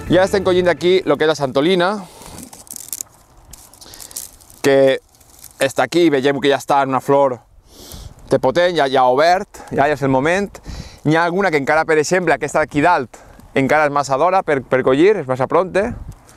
Ja estem collint aquí el que és la santolina, que està aquí, veiem que ja està en una flor de potent, ja ha obert, ja és el moment. N'hi ha alguna que encara, per exemple, aquesta d'aquí dalt, encara és massa d'hora per collir, és massa pronta.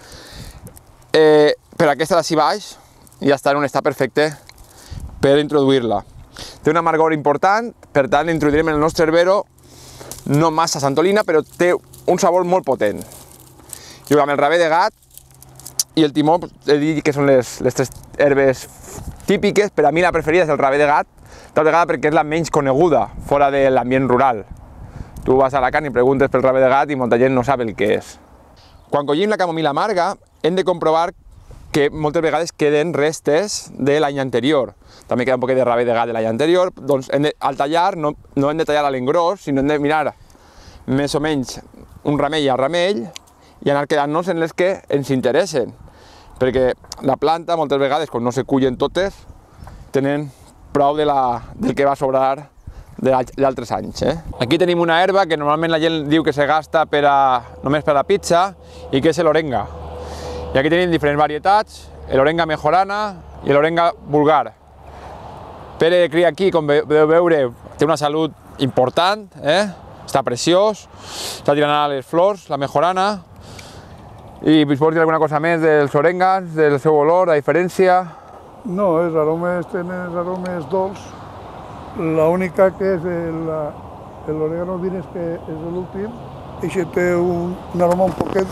Però aquesta d'ací baix ja està en un estat perfecte per introduir-la. Té un amargor important, per tant introduirem en el nostre herbero no massa santolina, però té un sabor molt potent. Jugar amb el rave de gat i el timó, he dit que són les tres herbes típiques. Per a mi la preferida és el rave de gat, tal vegada perquè és la menys coneguda fora de l'ambient rural. Tu vas a Alacant i preguntes pel rave de gat i molta gent no sap el que és. Quan collim la camomila amarga hem de comprovar que moltes vegades queden restes de l'any anterior. També queda un poquet de rave de gat de l'any anterior. Doncs al tallar no hem de tallar a l'engròs, sinó hem de mirar més o menys un ramell a ramell i anar quedant-nos en les que ens interessen. Perquè la planta moltes vegades, quan no se cullen totes, tenen prou del que va sobrar d'altres anys. Aquí tenim una herba que normalment la gent diu que se gasta només per a la pizza i que és l'orenga. I aquí tenim diferents varietats, l'orenga mejorana i l'orenga vulgar. Pere cria aquí, com podeu veure, té una salut important, està preciós, està tirant a les flors, la mejorana. I us pots dir alguna cosa més dels orengas, del seu olor, la diferència? No, tenen aromes dolç. L'única que és l'orégano vines, que és l'últim, i té un aroma un poquet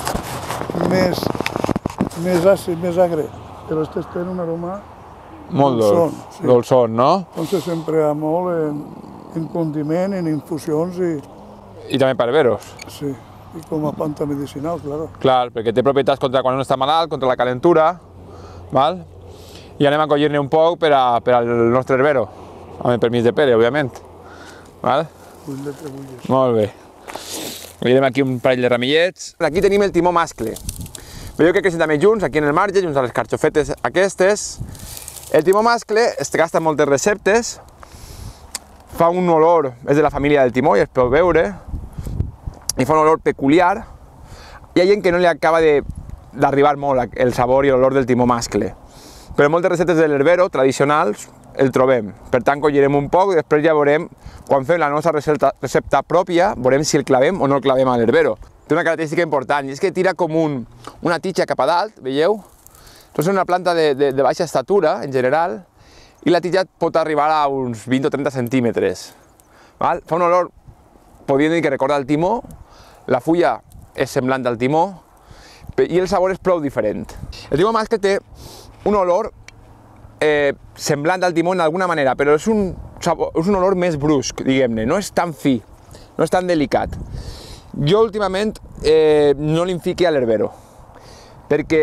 més àcid, més agre, però aquests tenen un aroma molt dolç, dolçón, no? Entonces s'emprea molt en condiment, en infusions i... I també per herberos. Sí. I com a planta medicinal, clar. Clar, perquè té propietats contra quan un està malalt, contra la calentura, val? I anem a collir-ne un poc per al nostre herbero, amb el permís de Pere, òbviament. Val? Molt bé. Collirem aquí un parell de ramillets. Aquí tenim el timó mascle. Veieu que creixen també junts, aquí en el marge, junts a les carxofetes aquestes. El timó mascle es gasta en moltes receptes, fa un olor, és de la família del timó, i es pot veure, i fa un olor peculiar. Hi ha gent que no li acaba d'arribar molt el sabor i l'olor del timó mascle, però moltes receptes de l'herbero tradicionals el trobem. Per tant, collirem un poc i després ja veurem, quan fem la nostra recepta pròpia, veurem si el clavem o no el clavem a l'herbero. Té una característica important, i és que tira com una tija cap a dalt, veieu? És una planta de baixa estatura, en general, i la tija pot arribar a uns 20 o 30 centímetres. Fa un olor, podríem dir que recorda el timó, la fulla és semblant al timó i el sabor és prou diferent. El timó mascle té un olor semblant al timó en alguna manera, però és un olor més brusc, diguem-ne, no és tan fi, no és tan delicat. Jo últimament no li'n fiqui a l'herbero, perquè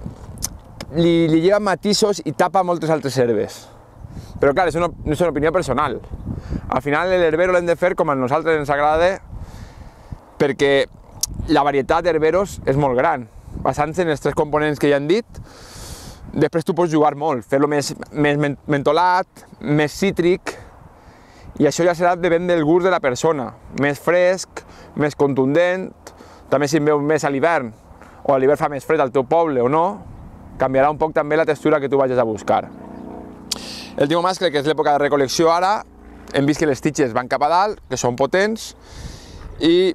li lleva matisos i tapa moltes altres herbes. Però clar, és una opinió personal. Al final l'herbero l'hem de fer com a nosaltres ens agrada, perquè la varietat d'herberos és molt gran. Basant-se en els tres components que ja hem dit, després tu pots jugar molt, fer-lo més mentolat, més cítric, i això ja serà depèn del gust de la persona. Més fresc, més contundent, també si en veu més a l'hivern, o a l'hivern fa més fred al teu poble o no, canviarà un poc també la textura que tu vagis a buscar. El timó mascle, que és l'època de recol·lecció ara, hem vist que les titxes van cap a dalt, que són potents, i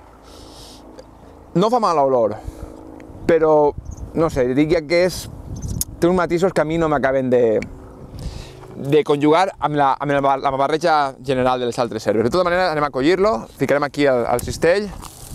no fa mala olor, però, no sé, dic que té uns matisos que a mi no m'acaben de conjugar amb la barreja general de les altres herbes. De tota manera, anem a collir-lo, ficarem aquí al cistell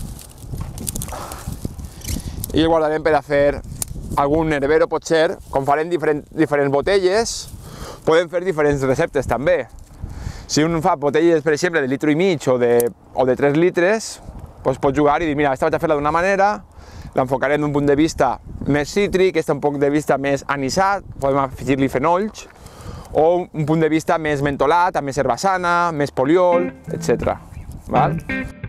i el guardarem per a fer algun herbero, potser, com farem diferents botelles, podem fer diferents receptes també. Si un fa botelles, per exemple, de litre i mig o de 3 litres, doncs pot jugar i dir, mira, aquesta vaig a fer-la d'una manera, l'enfocarem d'un punt de vista més cítric, aquesta un punt de vista més anisat, podem afegir-li fenolls, o un punt de vista més mentolat, amb més herbassana, més poliol, etc.